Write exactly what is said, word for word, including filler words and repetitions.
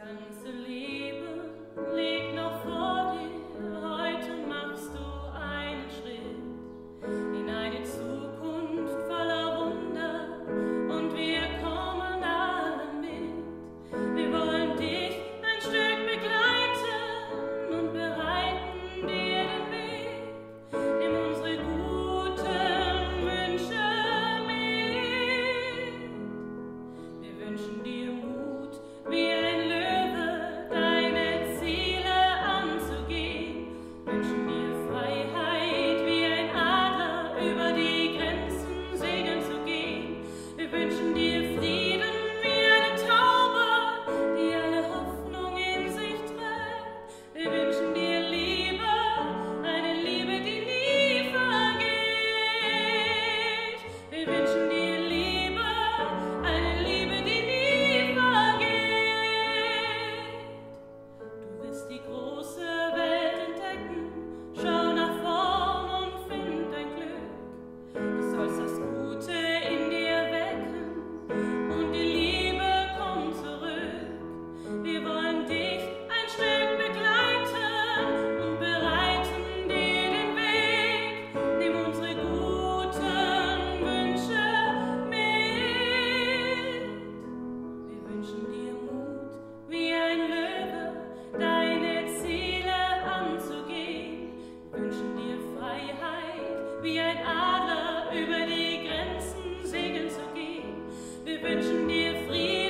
ganze Leben liegt noch vor dir. Heute machst du einen Schritt in eine Zukunft voller Wunder und wir kommen alle mit. Wir wollen dich ein Stück begleiten und bereiten dir den Weg. Nimm unsere guten Wünsche mit. Wir wünschen dir Mut wie ein Löwe, deine Ziele anzugehen. Wünschen dir Freiheit wie ein Adler, über die Grenzen segeln zu gehen. Wir wünschen dir Frieden wie eine Taube, die alle Hoffnung in sich trägt. Wir wünschen dir Liebe, eine Liebe, die nie vergeht. Wir wünschen dir Liebe, eine Liebe, die nie vergeht. Du wirst die große Welt entdecken, schau nach vorn und find dein Glück. Du sollst das Gute in dir wecken und die Liebe kommt zurück. Wir wollen dich ein Stück begleiten und bereiten dir den Weg. Nimm unsere guten Wünsche mit. Wir wünschen dir Mut wie ein Löwe, deine Ziele anzugehen. Wir wünschen dir Freiheit wie ein Adler, über die Grenzen segeln zu gehen. Wir wünschen dir Frieden